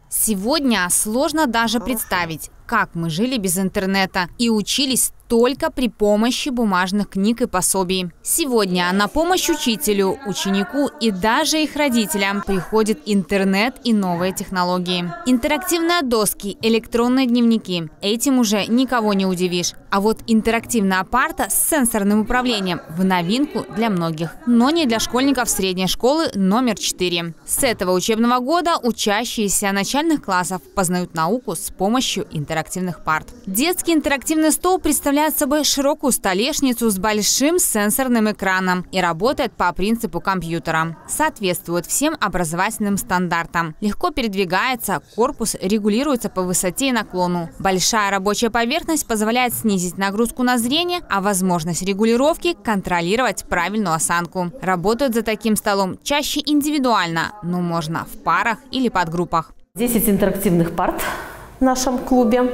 Сегодня сложно даже представить, как мы жили без интернета и учились только при помощи бумажных книг и пособий. Сегодня на помощь учителю, ученику и даже их родителям приходит интернет и новые технологии. Интерактивные доски, электронные дневники. Этим уже никого не удивишь. А вот интерактивная парта с сенсорным управлением в новинку для многих. Но не для школьников средней школы номер 4. С этого учебного года учащиеся начальных классов познают науку с помощью интерактивных парт. Детский интерактивный стол представляет собой широкую столешницу с большим сенсорным экраном и работает по принципу компьютера. Соответствует всем образовательным стандартам. Легко передвигается, корпус регулируется по высоте и наклону. Большая рабочая поверхность позволяет снизить нагрузку на зрение, а возможность регулировки – контролировать правильную осанку. Работают за таким столом чаще индивидуально, но можно в парах или подгруппах. 10 интерактивных парт в нашем клубе.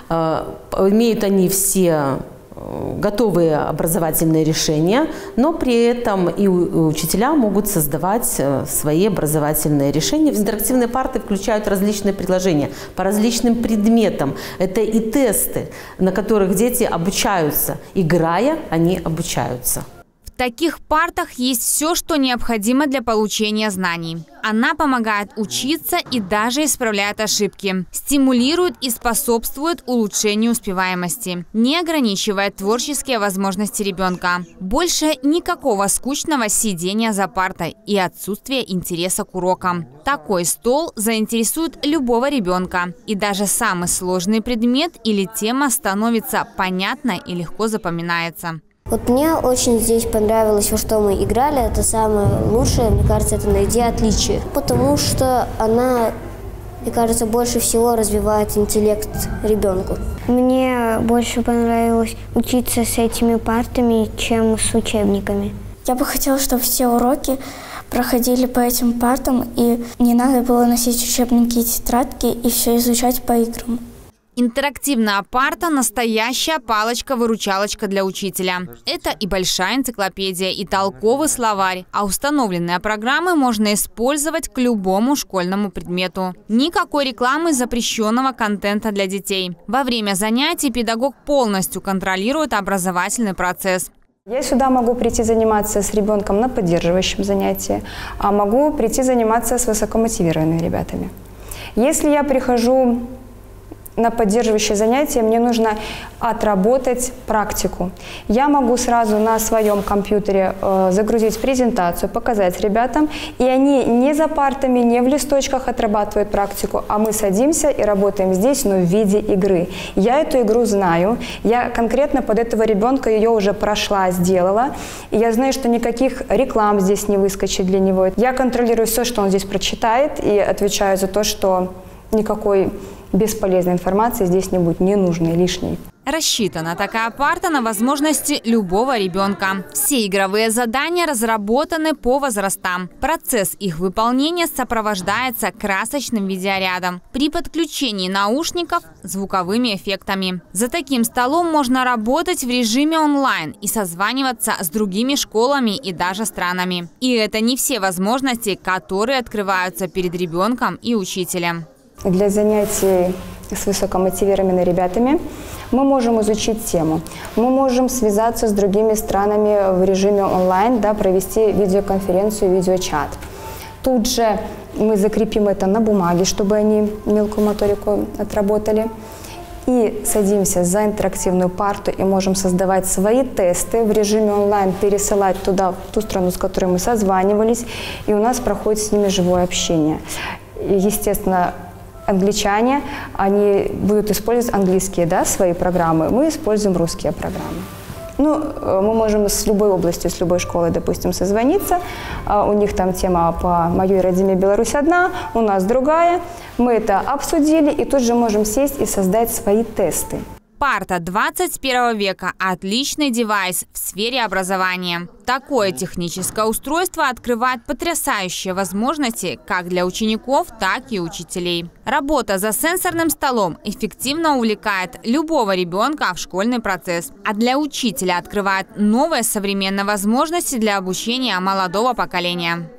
Имеют они все готовые образовательные решения, но при этом и учителя могут создавать свои образовательные решения. Интерактивные парты включают различные приложения по различным предметам. Это и тесты, на которых дети обучаются. Играя, они обучаются. В таких партах есть все, что необходимо для получения знаний. Она помогает учиться и даже исправляет ошибки. Стимулирует и способствует улучшению успеваемости. Не ограничивает творческие возможности ребенка. Больше никакого скучного сидения за партой и отсутствия интереса к урокам. Такой стол заинтересует любого ребенка. И даже самый сложный предмет или тема становится понятной и легко запоминается. Вот мне очень здесь понравилось, во что мы играли. Это самое лучшее, мне кажется, это найти отличие. Потому что она, мне кажется, больше всего развивает интеллект ребенку. Мне больше понравилось учиться с этими партами, чем с учебниками. Я бы хотела, чтобы все уроки проходили по этим партам, и не надо было носить учебники и тетрадки, и все изучать по играм. Интерактивная парта – настоящая палочка-выручалочка для учителя. Это и большая энциклопедия, и толковый словарь. А установленные программы можно использовать к любому школьному предмету. Никакой рекламы запрещенного контента для детей. Во время занятий педагог полностью контролирует образовательный процесс. Я сюда могу прийти заниматься с ребенком на поддерживающем занятии, а могу прийти заниматься с высокомотивированными ребятами. Если я прихожу на поддерживающее занятие, мне нужно отработать практику. Я могу сразу на своем компьютере загрузить презентацию, показать ребятам, и они не за партами, не в листочках отрабатывают практику, а мы садимся и работаем здесь, но в виде игры. Я эту игру знаю, я конкретно под этого ребенка ее уже прошла, сделала, и я знаю, что никаких реклам здесь не выскочит для него. Я контролирую все, что он здесь прочитает, и отвечаю за то, что никакой бесполезной информации здесь не будет, ненужной, лишней. Рассчитана такая парта на возможности любого ребенка. Все игровые задания разработаны по возрастам. Процесс их выполнения сопровождается красочным видеорядом. При подключении наушников – звуковыми эффектами. За таким столом можно работать в режиме онлайн и созваниваться с другими школами и даже странами. И это не все возможности, которые открываются перед ребенком и учителем. Для занятий с высокомотивированными ребятами мы можем изучить тему. Мы можем связаться с другими странами в режиме онлайн, провести видеоконференцию, видеочат. Тут же мы закрепим это на бумаге, чтобы они мелкую моторику отработали. И садимся за интерактивную парту и можем создавать свои тесты в режиме онлайн, пересылать туда, в ту страну, с которой мы созванивались, и у нас проходит с ними живое общение. И, естественно, англичане, они будут использовать английские свои программы, мы используем русские программы. Мы можем с любой областью, с любой школой, допустим, созвониться. У них там тема по моей родине Беларусь одна, у нас другая. Мы это обсудили и тут же можем сесть и создать свои тесты. Парта 21 века – отличный девайс в сфере образования. Такое техническое устройство открывает потрясающие возможности как для учеников, так и учителей. Работа за сенсорным столом эффективно увлекает любого ребенка в школьный процесс, а для учителя открывает новые современные возможности для обучения молодого поколения.